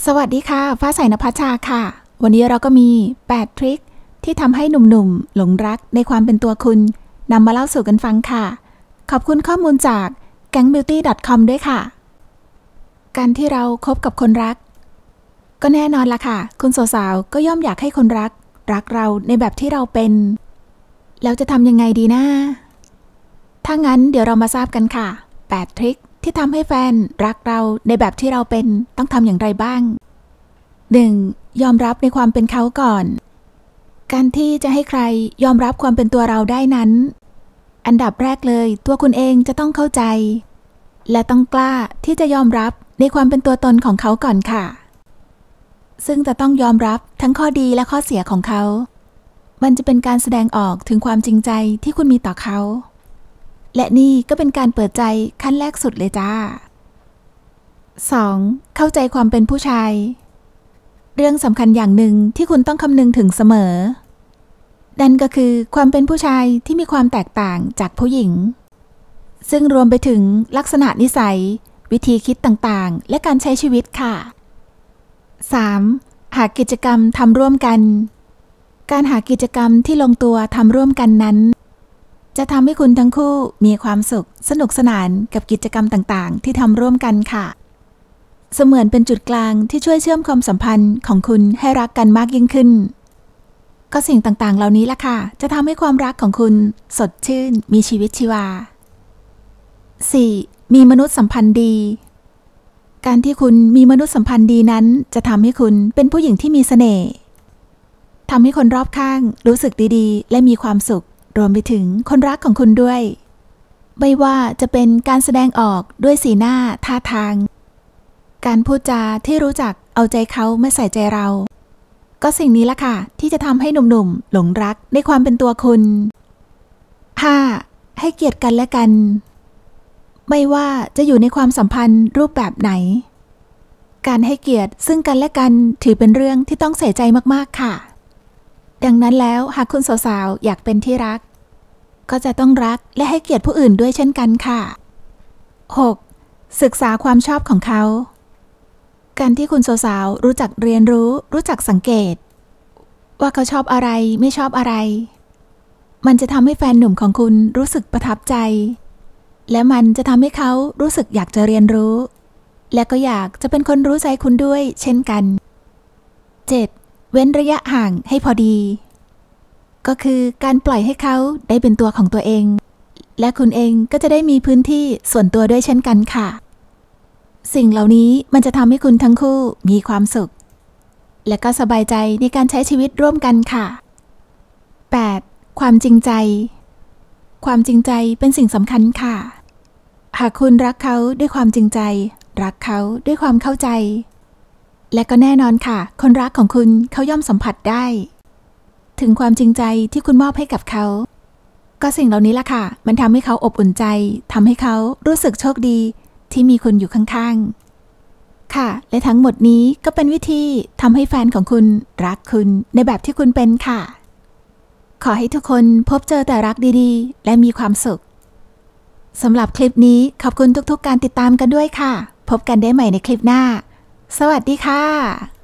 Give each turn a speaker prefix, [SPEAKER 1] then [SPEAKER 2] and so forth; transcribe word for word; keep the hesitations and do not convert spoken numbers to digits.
[SPEAKER 1] สวัสดีค่ะฟ้าใสนภัชชาค่ะวันนี้เราก็มีแปดทริคที่ทำให้หนุ่มๆหลงรักในความเป็นตัวคุณนำมาเล่าสู่กันฟังค่ะขอบคุณข้อมูลจาก แก๊งบิวตี้ ดอท คอม ด้วยค่ะการที่เราคบกับคนรักก็แน่นอนละค่ะคุณสาวๆก็ย่อมอยากให้คนรักรักเราในแบบที่เราเป็นแล้วจะทำยังไงดีนะถ้างั้นเดี๋ยวเรามาทราบกันค่ะแปดทริคที่ทำให้แฟนรักเราในแบบที่เราเป็นต้องทำอย่างไรบ้าง หนึ่ง. ยอมรับในความเป็นเขาก่อนการที่จะให้ใครยอมรับความเป็นตัวเราได้นั้นอันดับแรกเลยตัวคุณเองจะต้องเข้าใจและต้องกล้าที่จะยอมรับในความเป็นตัวตนของเขาก่อนค่ะซึ่งจะต้องยอมรับทั้งข้อดีและข้อเสียของเขามันจะเป็นการแสดงออกถึงความจริงใจที่คุณมีต่อเขาและนี่ก็เป็นการเปิดใจขั้นแรกสุดเลยจ้า สอง. เข้าใจความเป็นผู้ชายเรื่องสำคัญอย่างหนึ่งที่คุณต้องคำนึงถึงเสมอนั่นก็คือความเป็นผู้ชายที่มีความแตกต่างจากผู้หญิงซึ่งรวมไปถึงลักษณะนิสัยวิธีคิดต่างๆและการใช้ชีวิตค่ะ สาม. หากิจกรรมทำร่วมกันการหากิจกรรมที่ลงตัวทำร่วมกันนั้นจะทำให้คุณทั้งคู่มีความสุขสนุกสนานกับกิจกรรมต่างๆที่ทำร่วมกันค่ะเสมือนเป็นจุดกลางที่ช่วยเชื่อมความสัมพันธ์ของคุณให้รักกันมากยิ่งขึ้นก็สิ่งต่างๆเหล่านี้ล่ะค่ะจะทำให้ความรักของคุณสดชื่นมีชีวิตชีวา สี่. มีมนุษยสัมพันธ์ดีการที่คุณมีมนุษยสัมพันธ์ดีนั้นจะทำให้คุณเป็นผู้หญิงที่มีเสน่ห์ทำให้คนรอบข้างรู้สึกดีๆและมีความสุขรวมไปถึงคนรักของคุณด้วยไม่ว่าจะเป็นการแสดงออกด้วยสีหน้าท่าทางการพูดจาที่รู้จักเอาใจเขาไม่ใส่ใจเราก็สิ่งนี้ล่ะค่ะที่จะทำให้หนุ่มๆหลงรักในความเป็นตัวคุณ ห้า. ให้เกียรติกันและกันไม่ว่าจะอยู่ในความสัมพันธ์รูปแบบไหนการให้เกียรติซึ่งกันและกันถือเป็นเรื่องที่ต้องใส่ใจมากๆค่ะดังนั้นแล้วหากคุณสาวๆอยากเป็นที่รักก็จะต้องรักและให้เกียรติผู้อื่นด้วยเช่นกันค่ะ หก. ศึกษาความชอบของเขาการที่คุณสาวๆรู้จักเรียนรู้รู้จักสังเกตว่าเขาชอบอะไรไม่ชอบอะไรมันจะทำให้แฟนหนุ่มของคุณรู้สึกประทับใจและมันจะทำให้เขารู้สึกอยากจะเรียนรู้และก็อยากจะเป็นคนรู้ใจคุณด้วยเช่นกัน เจ็ด. เว้นระยะห่างให้พอดีก็คือการปล่อยให้เขาได้เป็นตัวของตัวเองและคุณเองก็จะได้มีพื้นที่ส่วนตัวด้วยเช่นกันค่ะสิ่งเหล่านี้มันจะทำให้คุณทั้งคู่มีความสุขและก็สบายใจในการใช้ชีวิตร่วมกันค่ะ แปด. ความจริงใจความจริงใจเป็นสิ่งสำคัญค่ะหากคุณรักเขาด้วยความจริงใจรักเขาด้วยความเข้าใจและก็แน่นอนค่ะคนรักของคุณเขาย่อมสัมผัสได้ถึงความจริงใจที่คุณมอบให้กับเขาก็สิ่งเหล่านี้ล่ะค่ะมันทำให้เขาอบอุ่นใจทำให้เขารู้สึกโชคดีที่มีคุณอยู่ข้างๆค่ะและทั้งหมดนี้ก็เป็นวิธีทำให้แฟนของคุณรักคุณในแบบที่คุณเป็นค่ะขอให้ทุกคนพบเจอแต่รักดีๆและมีความสุขสำหรับคลิปนี้ขอบคุณทุกๆการติดตามกันด้วยค่ะพบกันได้ใหม่ในคลิปหน้าสวัสดีค่ะ